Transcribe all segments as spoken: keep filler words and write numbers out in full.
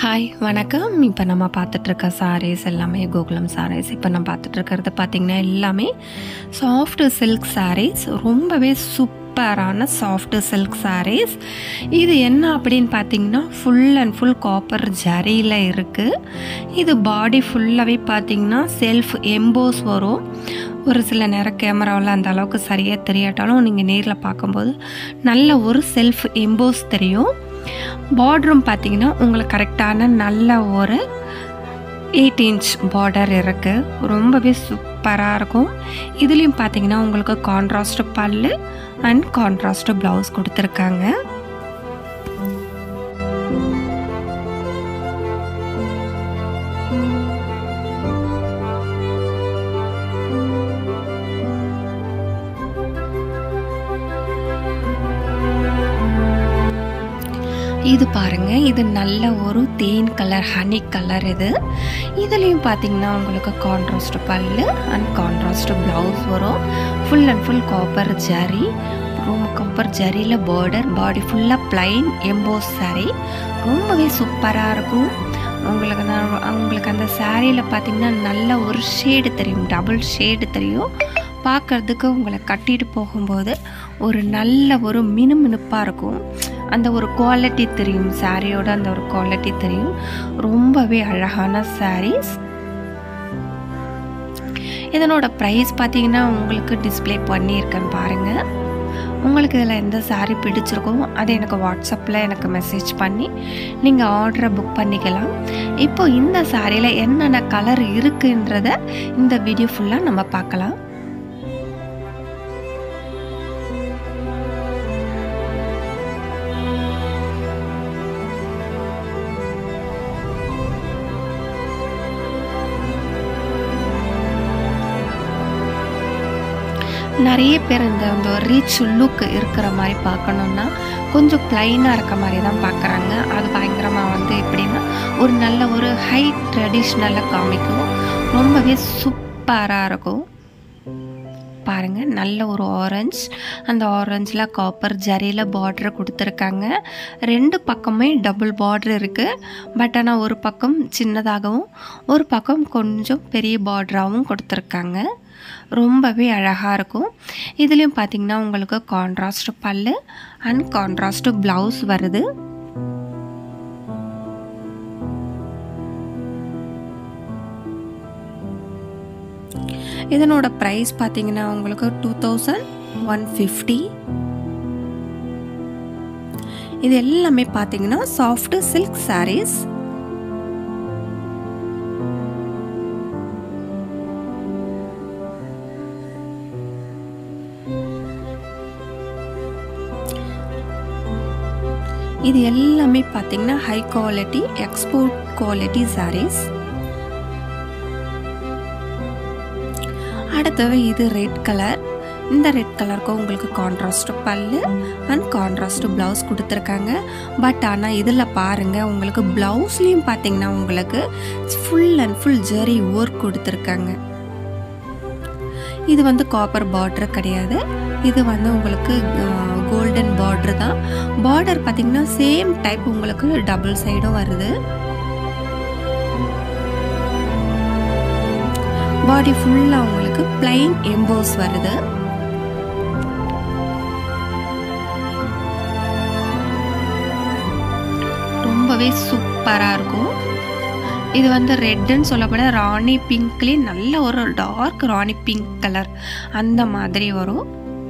Hi வணக்கம். இப்போ நம்ம பார்த்துட்ருக்க சாரீஸ் எல்லாமே கோகுலம் சாரீஸ். இப்போ நம்ம பார்த்துட்ருக்கிறது பார்த்திங்கன்னா எல்லாமே சாஃப்ட் சில்க் சாரீஸ், ரொம்பவே சூப்பரான சாஃப்ட் சில்க் சாரீஸ். இது என்ன அப்படின்னு பார்த்திங்கன்னா ஃபுல் அண்ட் ஃபுல் காப்பர் ஜரியில் இருக்குது. இது பாடி ஃபுல்லாகவே பார்த்திங்கன்னா செல்ஃப் எம்போஸ் வரும். ஒரு சில நேரம் கேமராவில் அந்த அளவுக்கு சரியாக தெரியாட்டாலும் நீங்கள் நேரில் பார்க்கும்போது நல்ல ஒரு செல்ஃப் எம்போஸ் தெரியும். பார்டரும் பார்த்தீங்கன்னா உங்களுக்கு கரெக்டான நல்ல ஒரு எயிட் இன்ச் பார்டர் இருக்குது. ரொம்பவே சூப்பராக இருக்கும். இதுலேயும் பார்த்தீங்கன்னா உங்களுக்கு contrast pallu and contrast blouse கொடுத்துருக்காங்க. இது பாருங்க, இது நல்ல ஒரு தேன் கலர், ஹனி கலர். இது இதுலேயும் பார்த்தீங்கன்னா உங்களுக்கு contrast pallu and contrast blouse வரும். Full and full copper zari, ரொம்ப காப்பர் ஜரியில் பார்டர், பாடி ஃபுல்லாக பிளைன் எம்போஸ் சாரீ. ரொம்பவே சூப்பராக இருக்கும். உங்களுக்கு நான் உங்களுக்கு அந்த சாரியில் பார்த்தீங்கன்னா நல்ல ஒரு ஷேடு தெரியும், டபுள் ஷேடு தெரியும். பார்க்குறதுக்கு உங்களை கட்டிட்டு போகும்போது ஒரு நல்ல ஒரு மினுமினுப்பாக இருக்கும். அந்த ஒரு குவாலிட்டி தெரியும், சாரியோட அந்த ஒரு குவாலிட்டி தெரியும். ரொம்பவே அழகான சாரீஸ். இதனோட ப்ரைஸ் பார்த்தீங்கன்னா உங்களுக்கு டிஸ்பிளே பண்ணியிருக்கேன்னு பாருங்கள். உங்களுக்கு இதில் எந்த சாரீ பிடிச்சிருக்கோ அதை எனக்கு வாட்ஸ்அப்பில் எனக்கு மெசேஜ் பண்ணி நீங்கள் ஆர்டரை புக் பண்ணிக்கலாம். இப்போ இந்த சாரியில் என்னென்ன கலர் இருக்குன்றத இந்த வீடியோ ஃபுல்லாக நம்ம பார்க்கலாம். நிறைய பேர் இந்த அந்த ரிச் லுக் இருக்கிற மாதிரி பார்க்கணுன்னா கொஞ்சம் ப்ளைனாக இருக்க மாதிரி தான் பார்க்குறாங்க. அது பயங்கரமாக வந்து எப்படின்னா ஒரு நல்ல ஒரு ஹை ட்ரெடிஷ்னலாக காமிக்கும். ரொம்பவே சூப்பராக இருக்கும். பாருங்கள், நல்ல ஒரு ஆரஞ்ச், அந்த ஆரஞ்சில் காப்பர் ஜரியில் பார்டரை கொடுத்துருக்காங்க. ரெண்டு பக்கமே டபுள் பார்டர் இருக்குது. பட் ஆனால் ஒரு பக்கம் சின்னதாகவும் ஒரு பக்கம் கொஞ்சம் பெரிய பார்டராகவும் கொடுத்துருக்காங்க. ரொம்பவே அழகாக இருக்கும். இதுலேயும் பார்த்திங்கன்னா உங்களுக்கு contrast pallu and contrast blouse வருது. இதனோட ப்ரைஸ் பார்த்தீங்கன்னா உங்களுக்கு டூ தௌசண்ட் ஒன் ஃபிஃப்டி. இது எல்லாமே பார்த்தீங்கன்னா சாஃப்ட் சில்க் சாரீஸ். இது எல்லாமே பார்த்தீங்கன்னா high quality, export quality sarees. அடுத்தது இது ரெட் கலர். இந்த ரெட் கலருக்கு உங்களுக்கு contrast pallu and contrast blouse கொடுத்துருக்காங்க. பட் ஆனால் இதில் பாருங்கள், உங்களுக்கு ப்ளவுஸ்லேயும் பார்த்தீங்கன்னா உங்களுக்கு full and full zari work கொடுத்துருக்காங்க. இது வந்து காப்பர் பார்டர் கிடையாது, இது வந்து உங்களுக்கு கோல்டன் பார்டர் தான். பார்டர் பார்த்தீங்கன்னா சேம் டைப் உங்களுக்கு டபுள் சைடும் வருது. பாடி ஃபுல்லாக உங்களுக்கு பிளைன் எம்போஸ் வருது. ரொம்பவே சூப்பராக இருக்கும். இது வந்து ரெட்டுன்னு சொல்லப்பட ராணி பிங்க்லேயே நல்ல ஒரு டார்க் ராணி பிங்க் கலர் அந்த மாதிரி வரும்.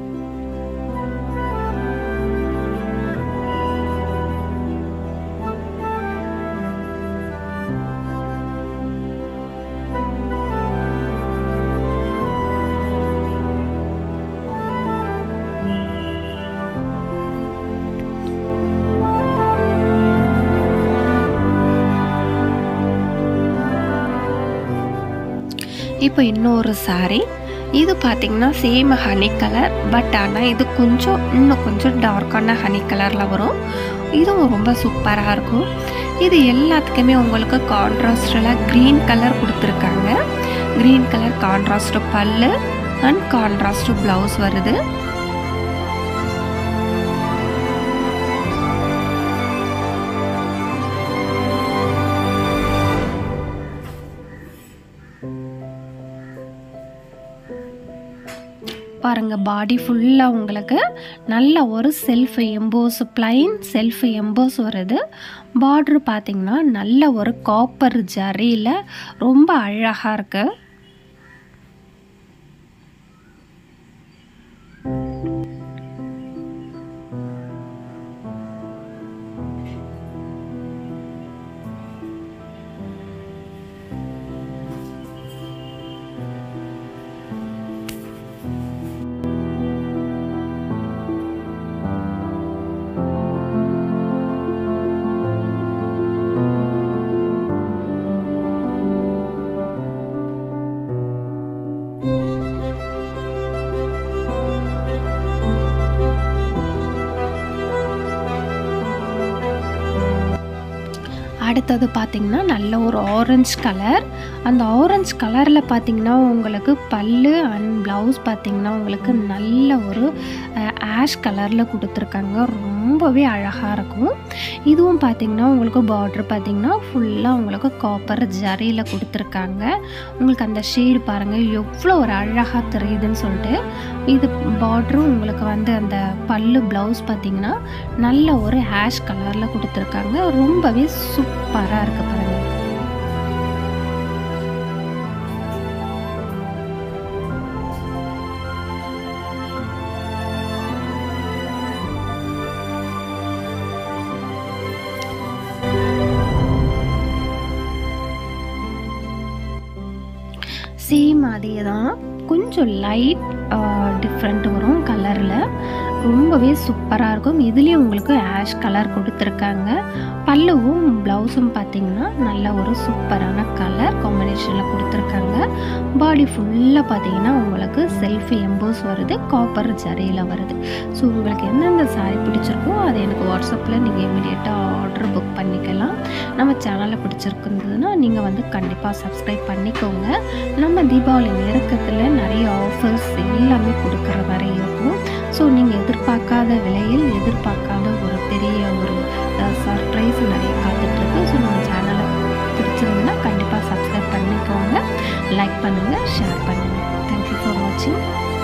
இப்போ இன்னொரு சாரீ. இது பார்த்தீங்கன்னா சேம் ஹனி கலர். பட் ஆனால் இது கொஞ்சம் இன்னும் கொஞ்சம் டார்க்கான ஹனி கலரில் வரும். இதுவும் ரொம்ப சூப்பராக இருக்கும். இது எல்லாத்துக்குமே உங்களுக்கு கான்ட்ராஸ்டில் க்ரீன் கலர் கொடுத்துருக்காங்க. Green colour contrast pallu and contrast blouse வருது. பாருங்கள், பாடி ஃபுல்லாக உங்களுக்கு நல்ல ஒரு self emboss, plain self emboss வருது. பார்ட்ரு பார்த்திங்கன்னா நல்ல ஒரு காப்பர் ஜரியில் ரொம்ப அழகாக இருக்குது. அடுத்தது பார்த்திங்கன்னா நல்ல ஒரு ஆரஞ்சு கலர். அந்த ஆரஞ்சு கலரில் பார்த்திங்கன்னா உங்களுக்கு பல்லு அண்ட் ப்ளவுஸ் பார்த்திங்கன்னா உங்களுக்கு நல்ல ஒரு ஆஷ் கலரில் கொடுத்துருக்காங்க. ரொம்பவே அழகாக இருக்கும். இதுவும் பார்த்திங்கன்னா உங்களுக்கு பார்ட்ரு பார்த்திங்கன்னா ஃபுல்லாக உங்களுக்கு காப்பர் ஜரியில் கொடுத்துருக்காங்க. உங்களுக்கு அந்த ஷேடு பாருங்கள் எவ்வளோ ஒரு அழகாக தெரியுதுன்னு சொல்லிட்டு. இது பார்ட்ரும் உங்களுக்கு வந்து அந்த பல்லு ப்ளவுஸ் பார்த்திங்கன்னா நல்ல ஒரு ஆஷ் கலரில் கொடுத்துருக்காங்க. ரொம்பவே சூப்பராக இருக்குது பாருங்கள். சேம் அதே தான், கொஞ்சம் லைட் டிஃப்ரெண்ட் வரும் கலரில். ரொம்பவே சூப்பராக இருக்கும். இதுலேயும் உங்களுக்கு ஆஷ் கலர் கொடுத்துருக்காங்க. பல்லுவும் ப்ளவுஸும் பார்த்திங்கன்னா நல்ல ஒரு சூப்பரான கலர் காம்பினேஷனில் கொடுத்துருக்காங்க. பாடி ஃபுல்லாக பார்த்திங்கன்னா உங்களுக்கு செல்ஃப் எம்போஸ் வருது, காப்பர் ஜரியில் வருது. ஸோ உங்களுக்கு எந்தெந்த சாரீ பிடிச்சிருக்கோ அதை எனக்கு வாட்ஸ்அப்பில் நீங்கள் இமீடியட்டாக ஆர்டர் புக் பண்ணிக்கலாம். நம்ம சேனலில் பிடிச்சிருக்குதுன்னா நீங்கள் வந்து கண்டிப்பாக சப்ஸ்கிரைப் பண்ணிக்கோங்க. நம்ம தீபாவளி நெருக்கத்தில் நிறைய ஆஃபர்ஸ் எல்லாமே கொடுக்குற வரை இருக்கும். ஸோ நீங்கள் எதிர்பார்க்காத விலையில் எதிர்பார்க்காத ஒரு பெரிய ஒரு சர்ப்ரைஸ் நிறைய காத்துட்ருக்கு. ஸோ நம்ம சேனலை பிடிச்சிருந்ததுன்னா கண்டிப்பாக சப்ஸ்கிரைப் பண்ணிக்கோங்க, லைக் பண்ணுங்கள், ஷேர் பண்ணுங்கள். தேங்க்யூ ஃபார் வாட்சிங்.